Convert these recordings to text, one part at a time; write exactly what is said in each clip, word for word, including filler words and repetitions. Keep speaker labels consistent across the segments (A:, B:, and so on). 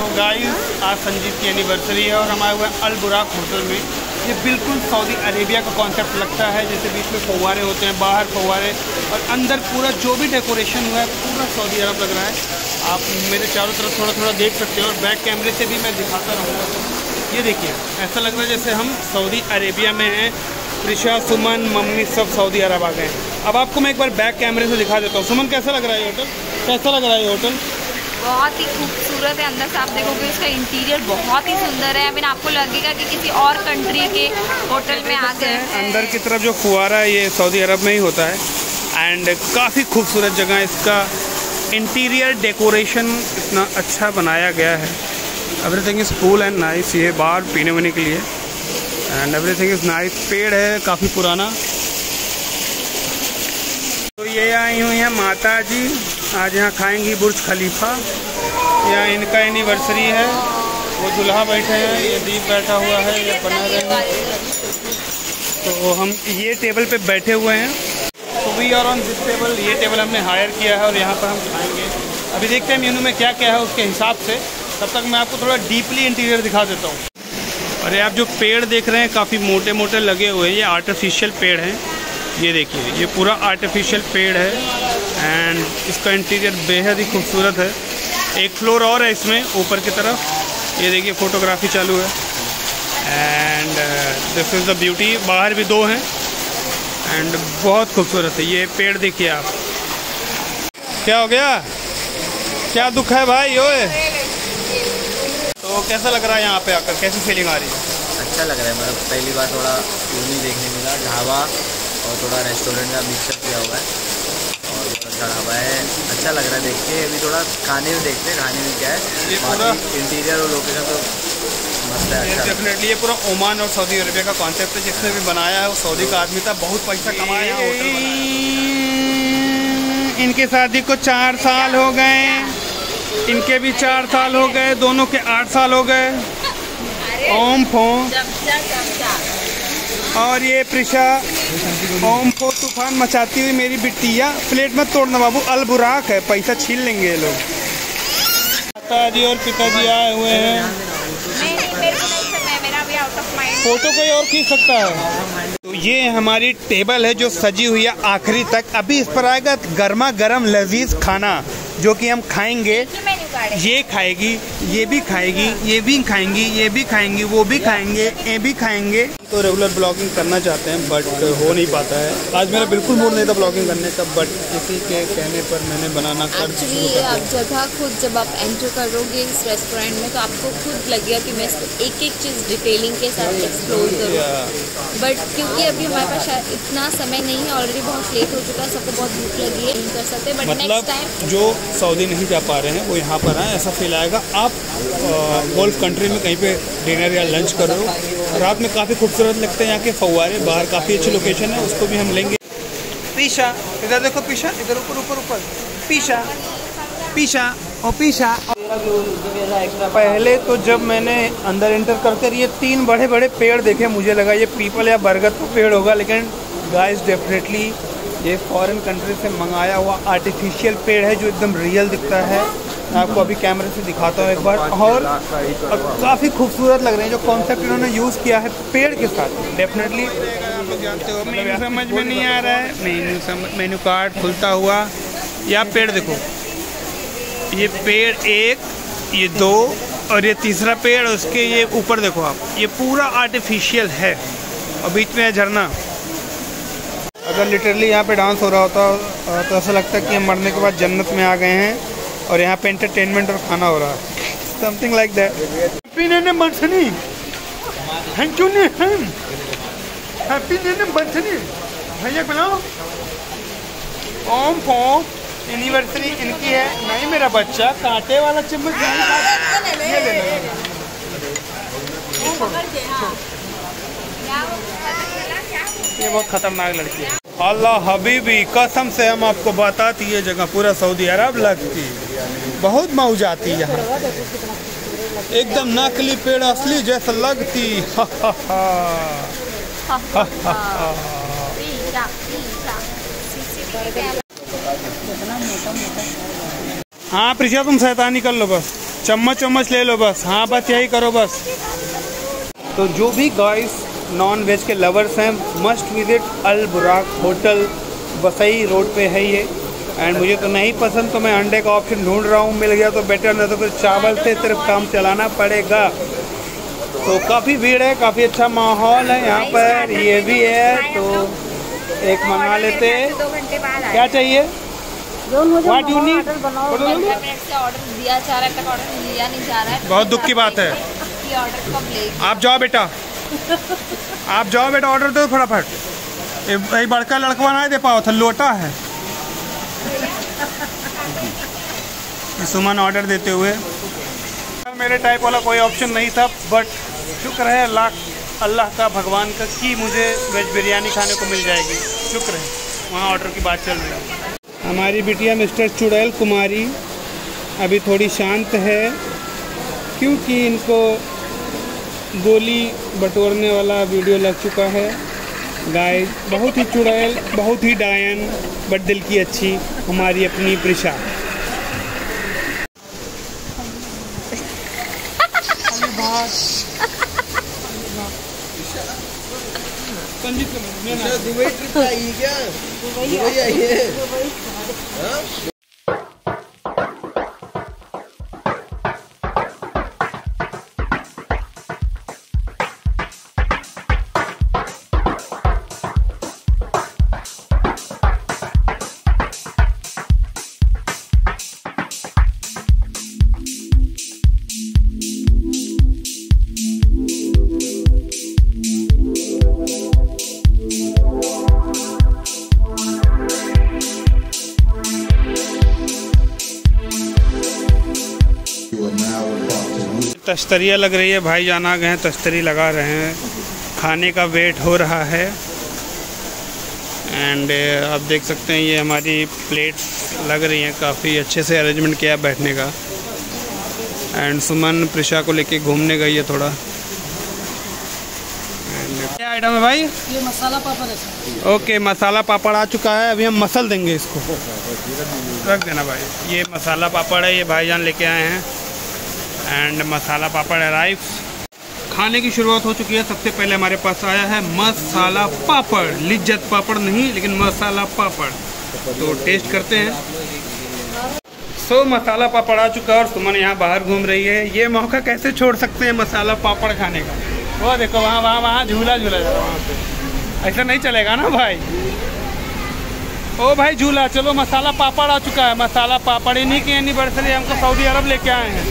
A: Guys आज संजीव की anniversary है और हम आए हुए हैं अल बुराक होटल में। ये बिल्कुल सऊदी अरेबिया का कॉन्सेप्ट लगता है, जैसे बीच में फव्वारे होते हैं, बाहर फव्वारे और अंदर पूरा जो भी डेकोरेशन हुआ है पूरा सऊदी अरब लग रहा है। आप मेरे चारों तरफ थोड़ा थोड़ा देख सकते हो और बैक कैमरे से भी मैं दिखाता रहूँगा। ये देखिए ऐसा लग रहा है जैसे हम सऊदी अरेबिया में हैं। प्रिशा, सुमन, मम्मी सब सऊदी अरब आ गए हैं। अब आपको मैं एक बार बैक कैमरे से दिखा देता हूँ। सुमन कैसा लग रहा है ये होटल? कैसा लग रहा है ये होटल?
B: बहुत ही खूबसूरत है। अंदर से आप देखोगे इसका इंटीरियर बहुत ही सुंदर है। आई मीन आपको लगेगा कि किसी और कंट्री के होटल में आ गए हैं।
A: अंदर की तरफ जो फुवारा है ये सऊदी अरब में ही होता है एंड काफ़ी खूबसूरत जगह है। इसका इंटीरियर डेकोरेशन इतना अच्छा बनाया गया है। Everything is cool and nice. ये बाहर पीने वीने के लिए एंड एवरीथिंग इज़ नाइस। पेड़ है काफ़ी पुराना। तो ये आई हुई हैं माता जी, आज यहाँ खाएंगी बुर्ज खलीफा। यहाँ इनका एनिवर्सरी है। वो दुल्हा बैठे हैं, ये दीप बैठा हुआ है, ये बना रहे हैं। तो हम ये टेबल पे बैठे हुए हैं। तो we are on this table. ये टेबल हमने हायर किया है और यहाँ पर हम खाएंगे। अभी देखते हैं मेनू में क्या क्या है उसके हिसाब से। तब तक मैं आपको थोड़ा डीपली इंटीरियर दिखा देता हूँ। और ये आप जो पेड़ देख रहे हैं काफ़ी मोटे मोटे लगे हुए हैं, ये आर्टिफिशियल पेड़ हैं। ये देखिए ये पूरा आर्टिफिशियल पेड़ है एंड इसका इंटीरियर बेहद ही खूबसूरत है। एक फ्लोर और है इसमें ऊपर की तरफ। ये देखिए फोटोग्राफी चालू है and this is the beauty. बाहर भी दो हैं एंड बहुत खूबसूरत है। ये पेड़ देखिए आप। क्या हो गया? क्या दुख है भाई? ओए तो कैसा लग रहा है यहाँ पे आकर? कैसी फीलिंग आ रही है?
C: अच्छा लग रहा है। मतलब पहली बार थोड़ा यूनिक देखने मिला। ढाबा और थोड़ा रेस्टोरेंट का मिक्सअप किया हुआ है और बहुत अच्छा ढाबा है। अच्छा लग रहा है देख के। अभी थोड़ा खाने में देखते हैं खाने में क्या है।
A: ये पूरा
C: इंटीरियर और लोकेशन तो मस्त है। अच्छा
A: डेफिनेटली ये पूरा ओमान और सऊदी अरेबिया का कॉन्सेप्ट है। जिसने भी बनाया है वो सऊदी का आदमी था, बहुत पैसा कमाया है। इनके शादी को चार साल हो गए, इनके भी चार साल हो गए, दोनों के आठ साल हो गए। ओम फो और ये प्रिशा ओम फो तूफान मचाती हुई मेरी बिटिया। प्लेट मत तोड़ना बाबू, अल बुराक है, पैसा छीन लेंगे ये लोग। माताजी और पिताजी आए हुए हैं। फोटो कोई और खींच सकता है। तो ये हमारी टेबल है जो सजी हुई है आखिरी तक। अभी इस पर आएगा गर्मा गर्म लजीज खाना जो कि हम खाएंगे। ये खाएगी, ये भी खाएगी, ये भी खाएंगी, ये भी खाएंगी, वो भी खाएंगे, ये भी खाएंगे। तो रेगुलर ब्लॉगिंग करना चाहते हैं बट हो नहीं पाता है। आज मेरा बिल्कुल मूड नहीं था ब्लॉगिंग करने का बट किसी के कहने पर मैंने बनाना कर
B: एक्चुअली ये आप जगह खुद जब आप एंटर करोगे इस रेस्टोरेंट में तो आपको खुद लगेगा कि मैं एक एक चीज़ डिटेलिंग के साथ एक्सप्लोर करूँ। बट क्योंकि अभी हमारे पास शायद इतना समय नहीं है, ऑलरेडी बहुत लेट हो चुका है, सबको बहुत भूख लगी है, नहीं कर सकते। बट
A: मतलब जो सऊदी नहीं जा पा रहे हैं वो यहाँ पर आए, ऐसा फील आएगा। आप गोल्फ कंट्री में कहीं पे डिनर या लंच कर रहे हो, रात में काफ़ी खूबसूरत लगते हैं यहाँ के फव्वारे। बाहर काफ़ी अच्छी लोकेशन है, उसको भी हम लेंगे। पीछा इधर देखो, पीछा इधर, ऊपर ऊपर ऊपर, पीछा पीछा और पीछा। पहले तो जब मैंने अंदर एंटर करकर ये तीन बड़े बड़े पेड़ देखे मुझे लगा ये पीपल या बरगद का पेड़ होगा, लेकिन गाइस डेफिनेटली ये फॉरेन कंट्री से मंगाया हुआ आर्टिफिशियल पेड़ है जो एकदम रियल दिखता है। मैं आपको अभी कैमरे से दिखाता हूँ एक बार। और काफ़ी खूबसूरत लग रहे हैं जो कॉन्सेप्ट इन्होंने यूज़ किया है पेड़ के साथ। डेफिनेटली आप लोग जानते हो मेनू समझ में नहीं आ रहा है। मेनू समझ मेनू कार्ड खुलता हुआ। या पेड़ देखो, ये पेड़ एक, ये दो और ये तीसरा पेड़, उसके ये ऊपर देखो आप, ये पूरा आर्टिफिशियल है और बीच में है झरना। अगर लिटरली यहाँ पे डांस हो रहा होता तो ऐसा लगता है कि हम मरने के बाद जन्नत में आ गए हैं और यहाँ पे एंटरटेनमेंट और खाना हो रहा है, समथिंग लाइक दैट। हैप्पी ने बंसनी हैंचू ने हैं हैप्पी ने बंसनी भैया बनाओ। ओम फो एनिवर्सरी इनकी है। नहीं मेरा बच्चा कांटे वाला चम्मच ये ले लो। ये बहुत खतरनाक लड़की है। अल्लाह हबीबी कसम से हम आपको बताती है जगह पूरा सऊदी अरब लगती, बहुत मौज आती है यहाँ। एकदम नकली पेड़ असली जैसा लगती। हा हा हा हा हा। हाँ प्रिशा तुम शैतानी कर लो बस। चम्मच चम्मच ले लो बस। हाँ बस यही करो बस। तो जो भी गाइस नॉन वेज के लवर्स हैं, मस्ट विजिट अल बुराक होटल, वसई रोड पे है ये। एंड मुझे तो नहीं पसंद तो मैं अंडे का ऑप्शन ढूंढ रहा हूँ, मिल गया तो बेटर, नहीं तो फिर चावल से सिर्फ काम चलाना पड़ेगा। तो काफ़ी भीड़ है, काफ़ी अच्छा माहौल है यहाँ पर, ये भी है। तो एक मंगा लेते। क्या चाहिए? What you need?
B: ऑर्डर दिया जा रहा है, तक ऑर्डर लिया नहीं जा रहा है।
A: बहुत दुख की बात है।
B: ये ऑर्डर कब लेगी? आप
A: जाओ बेटा, आप जाओ बेटा, ऑर्डर दो फटाफट। ये बड़का लड़का नहीं दे पाओ था, लोटा है। सुमन ऑर्डर देते हुए, मेरे टाइप वाला कोई ऑप्शन नहीं था, बट शुक्र है अल्लाह अल्लाह का, भगवान का, कि मुझे वेज बिरयानी खाने को मिल जाएगी। शुक्र है। वहाँ ऑर्डर की बात चल रही है। हमारी बिटिया मिस्टर चुड़ैल कुमारी अभी थोड़ी शांत है, क्योंकि इनको गोली बटोरने वाला वीडियो लग चुका है। गाइस बहुत ही चुड़ैल, बहुत ही डायन, बट दिल की अच्छी हमारी अपनी प्रिशा।
C: दुबई ट्रिप आई क्या? दुबई आई है।
A: तश्तरियाँ लग रही है, भाई जान आ गए हैं, तश्तरी लगा रहे हैं, खाने का वेट हो रहा है। एंड आप देख सकते हैं ये हमारी प्लेट लग रही हैं, काफ़ी अच्छे से अरेंजमेंट किया बैठने का। एंड सुमन प्रिशा को लेके घूमने गई है थोड़ा। क्या आइटम है भाई?
D: ये मसाला पापड़ है।
A: ओके, मसाला पापड़ आ चुका है, अभी हम मसल देंगे इसको। रख देना भाई। ये मसाला पापड़ है, ये भाईजान लेके आए हैं। And masala papad arrive. खाने की शुरुआत हो चुकी है। सबसे पहले हमारे पास आया है मसाला पापड़, लिज्जत पापड़ नहीं, लेकिन मसाला पापड़। तो टेस्ट करते हैं। सो so, मसाला पापड़ आ चुका है और सुमन यहाँ बाहर घूम रही है। ये मौका कैसे छोड़ सकते हैं मसाला पापड़ खाने का। वो देखो वहाँ वहाँ वहाँ झूला झूला जा रहा है वहाँ पे। ऐसा नहीं चलेगा ना भाई। ओ भाई झूला, चलो मसाला पापड़ आ चुका है। मसाला पापड़ इन्हीं की एनिवर्सरी हमको सऊदी अरब लेके आए हैं।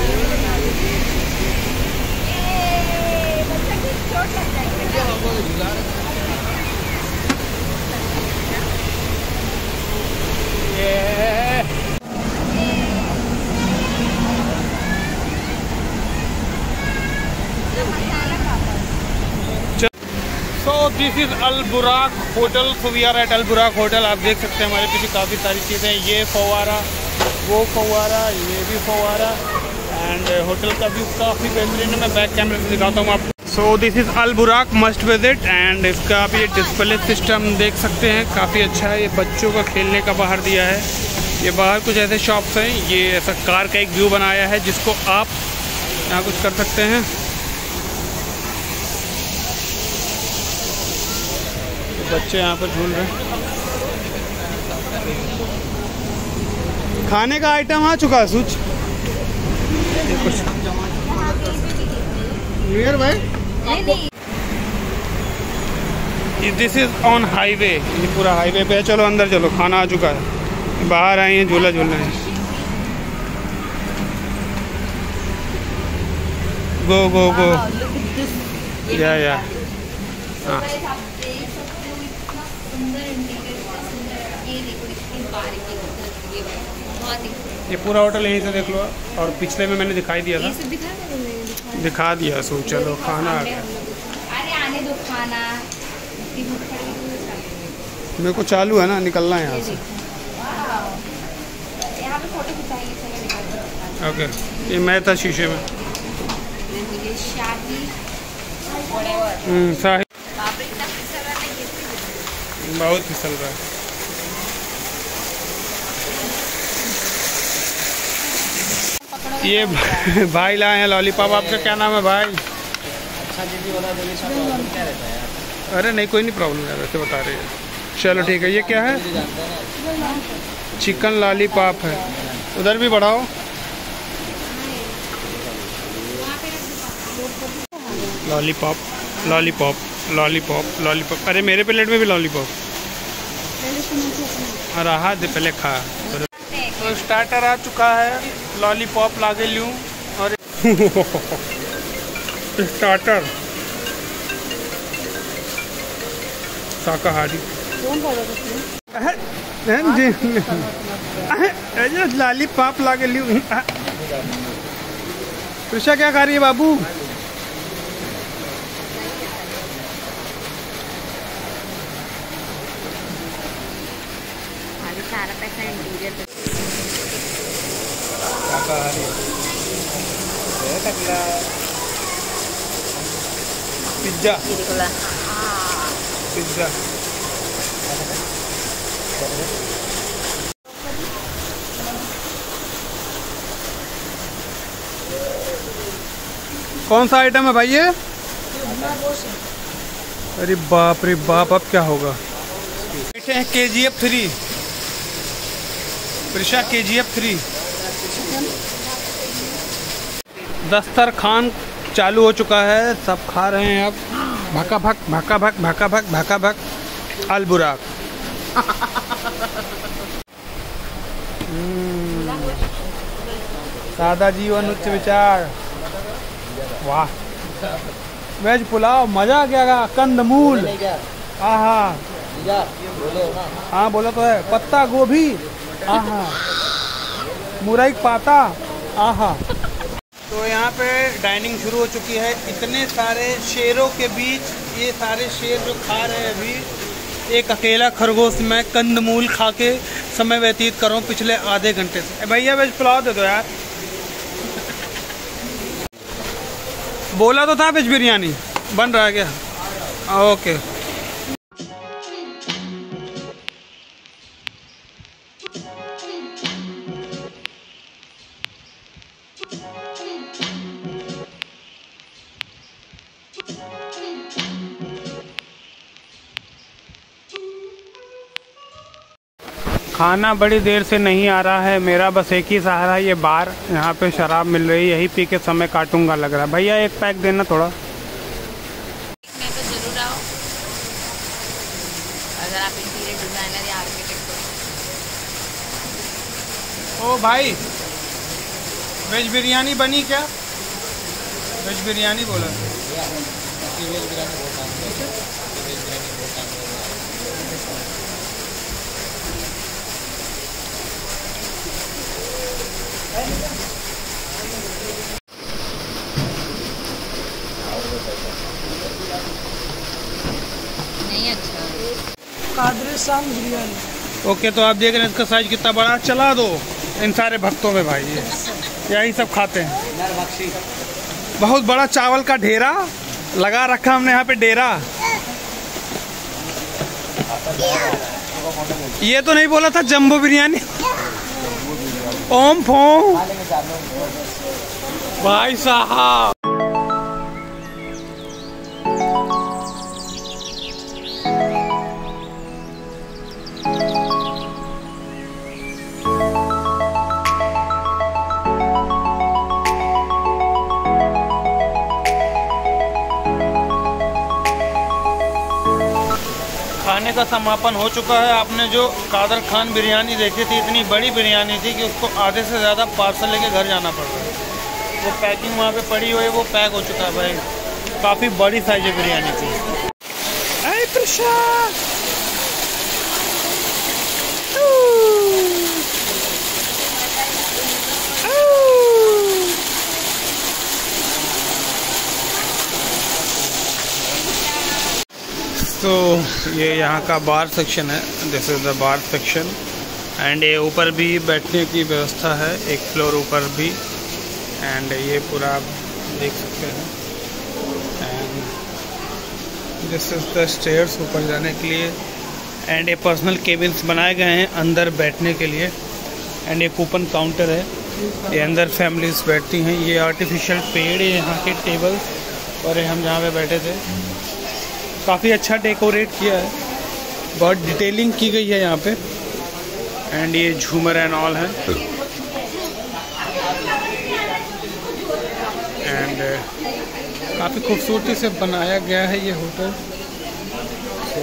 A: सो दिस इज़ अल बुराक hotel. So we are at Al बुराक होटल। आप देख सकते हैं हमारे पीछे काफ़ी सारी चीज़ें, ये फव्वारा, वो फव्वारा, ये भी फव्वारा। एंड होटल का व्यू काफ़ी बेहतरीन है। मैं बैक कैमरे से दिखाता हूँ आपको। सो दिस इज़ अल बुराक, मस्ट विजिट। एंड इसका आप ये डिस्प्ले सिस्टम देख सकते हैं, काफ़ी अच्छा है। ये बच्चों का खेलने का बाहर दिया है। ये बाहर कुछ ऐसे शॉप्स हैं, ये ऐसा कार का एक व्यू बनाया है जिसको आप यहाँ कुछ कर सकते हैं। बच्चे यहाँ पर झूल रहे हैं। खाने का आइटम आ चुका है सूच। कुछ दिस इज ऑन हाईवे। ये पूरा हाईवे पे है। चलो अंदर चलो, खाना आ चुका है। बाहर आए हैं, झूला झूल रहे हैं। गो गो गो या या हाँ। ये पूरा होटल यहीं से देख लो। और पिछले में मैंने दिखाई दिया था, दिखा दिया। सो चलो खाना आ गया।
B: अरे आने दो खाना।
A: मेरे को चालू है ना, निकलना है यहाँ से।
B: यहाँ पे फोटो खिंचाएंगे।
A: ओके, ये मैं था शीशे में। हम्म साहिब बहुत फिसल रहा है। ये भाई लाए हैं लॉलीपॉप। आपका क्या नाम है भाई?
C: अच्छा दीदी वाला बोली सब प्रॉब्लम क्या रहता है यार?
A: अरे नहीं कोई नहीं प्रॉब्लम है, वैसे बता रहे हैं। चलो ठीक है। ये क्या है? चिकन लॉलीपॉप है। उधर भी बढ़ाओ। Lollipop lollipop lollipop lollipop. अरे मेरे प्लेट में भी लॉलीपॉप। रहा दे पहले खा। तो स्टार्टर आ चुका है, लॉलीपॉप लागे लूँ और स्टार्टर शाकाहारी लॉलीपॉप लागे लूँ। कृषा क्या खा रही है बाबू?
B: सारा पैसा इंटीरियर
A: पिज्जा पिज्जा कौन सा आइटम है भाई ये? अरे बाप रे बाप, अब क्या होगा? बैठे हैं के जी एफ थ्री। प्रिशा के जी एफ थ्री। दस्तर खान चालू हो चुका है, सब खा रहे हैं अब। भका भक भका भक भका भक भका भक अल बुराक। सादा जीवन उच्च विचार। वाह, वेज पुलाव मजा आ गया। कंदमूल, आहा। हाँ बोला तो है। पत्ता गोभी, आहा। मुरई पाता, आहा। तो यहाँ पे डाइनिंग शुरू हो चुकी है। इतने सारे शेरों के बीच ये सारे शेर जो खा रहे हैं अभी, एक अकेला खरगोश मैं कंदमूल खा के समय व्यतीत कर रहा हूँ पिछले आधे घंटे से। भैया वेज पुलाव दे दो यार। बोला तो था वेज बिरयानी बन रहा है क्या? ओके। खाना बड़ी देर से नहीं आ रहा है मेरा, बस एक ही सहारा ये बार। यहाँ पे शराब मिल रही है, यही पी के समय काटूंगा लग रहा है। भैया एक पैक देना थोड़ा।
B: मैं तो जरूर आओ अगर आप इंटीरियर डिजाइनर या आर्किटेक्ट हो।
A: ओ भाई, वेज बिरयानी बनी क्या? वेज बिरयानी बोला।
B: नहीं अच्छा।
D: कादरेशान बिरयानी।
A: ओके, तो आप देख रहे हैं इसका साइज कितना बड़ा। चला दो इन सारे भक्तों में भाई, ये यही सब खाते हैं। बहुत बड़ा चावल का ढेरा लगा रखा हमने यहाँ पे डेरा। ये तो नहीं बोला था जंबो बिरयानी। ओम फोम भाई साहब। खाने का समापन हो चुका है। आपने जो कादर खान बिरयानी देखी थी, इतनी बड़ी बिरयानी थी कि उसको आधे से ज़्यादा पार्सल लेके घर जाना पड़ रहा है। वो पैकिंग वहाँ पे पड़ी हुई है, वो पैक हो चुका है भाई। काफ़ी बड़ी साइज है बिरयानी थी। अरे प्रसाद तो ये यहाँ का बार सेक्शन है। This is the bar section. And ये ऊपर भी बैठने की व्यवस्था है, एक फ्लोर ऊपर भी। एंड ये पूरा आप देख सकते हैं। And this is the stairs ऊपर जाने के लिए। एंड ये पर्सनल केबिन्स बनाए गए हैं अंदर बैठने के लिए। एंड ये कूपन काउंटर है। ये अंदर फैमिलीज बैठती हैं। ये आर्टिफिशियल पेड़ है यहाँ के टेबल्स, और हम जहाँ पे बैठे थे काफ़ी अच्छा डेकोरेट किया है, बहुत डिटेलिंग की गई है यहाँ पे। एंड ये झूमर एंड ऑल है। एंड काफ़ी खूबसूरती से बनाया गया है ये होटल, तो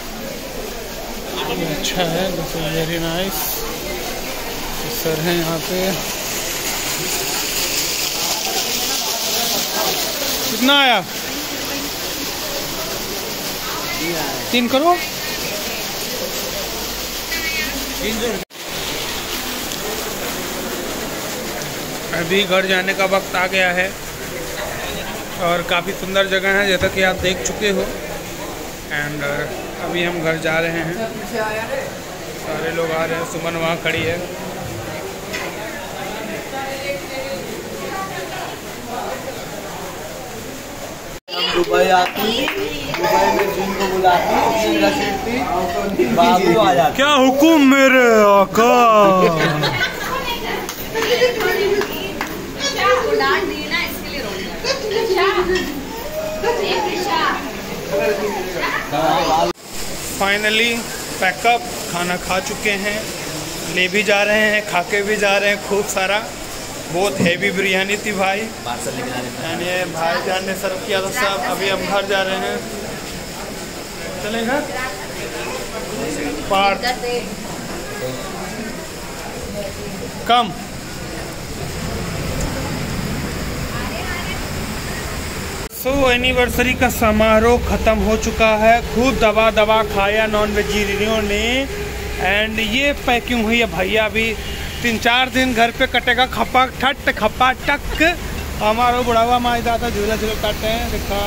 A: ये अच्छा है, this is very nice. Sir हैं यहाँ पे। कितना आया? तीन करोड़। अभी घर जाने का वक्त आ गया है और काफ़ी सुंदर जगह है जैसा कि आप देख चुके हो। एंड अभी हम घर जा रहे हैं, सारे लोग आ रहे हैं। सुमन वहाँ खड़ी है।
C: दुबई आती, दुबई में जिनको बुलाती, बाबू आ जाते।
A: क्या हुकुम मेरे आका। फाइनली पैकअप, खाना खा चुके हैं, ले भी जा रहे हैं, खा के भी जा रहे हैं खूब सारा। बहुत हैवी बिरयानी थी भाई। यानी भाईजान ने सर्व किया था सब। अभी हम घर जा रहे हैं। चले घर पार्ट कम। सो एनिवर्सरी का समारोह ख़त्म हो चुका है। खूब दबा दबा खाया नॉन वेजिटेरियनों ने। एंड ये पैकिंग हुई है भैया। अभी तीन चार दिन घर पे कटेगा खपा ठट खपा टक। हमारा बुढ़ावा माई दादा झूला झूला काटे हैं। देखा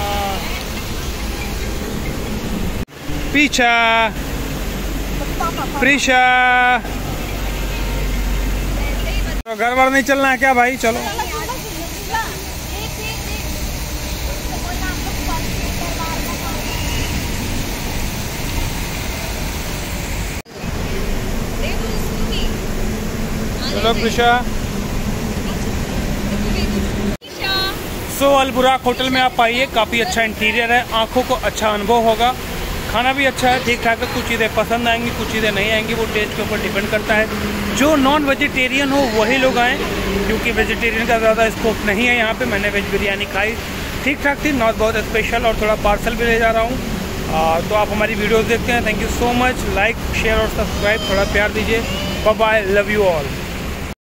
A: पीछा प्रीशा। तो घर बार नहीं चलना है क्या भाई? चलो चलो प्रीशा। सो अलबुराक होटल में आप आइए, काफ़ी अच्छा इंटीरियर है, आंखों को अच्छा अनुभव होगा। खाना भी अच्छा है, ठीक ठाक है। कुछ चीज़ें पसंद आएंगी, कुछ चीज़ें नहीं आएंगी, वो टेस्ट के ऊपर डिपेंड करता है। जो नॉन वेजिटेरियन हो वही लोग आएँ, क्योंकि वेजिटेरियन का ज़्यादा स्कोप नहीं है यहाँ पे। मैंने वेज बिरयानी खाई, ठीक ठाक थी, नॉट बहुत स्पेशल। और थोड़ा पार्सल भी ले जा रहा हूँ। तो आप हमारी वीडियोज़ देखते हैं। Thank you so much. Like share और सब्सक्राइब, थोड़ा प्यार दीजिए। Bye bye, love you all.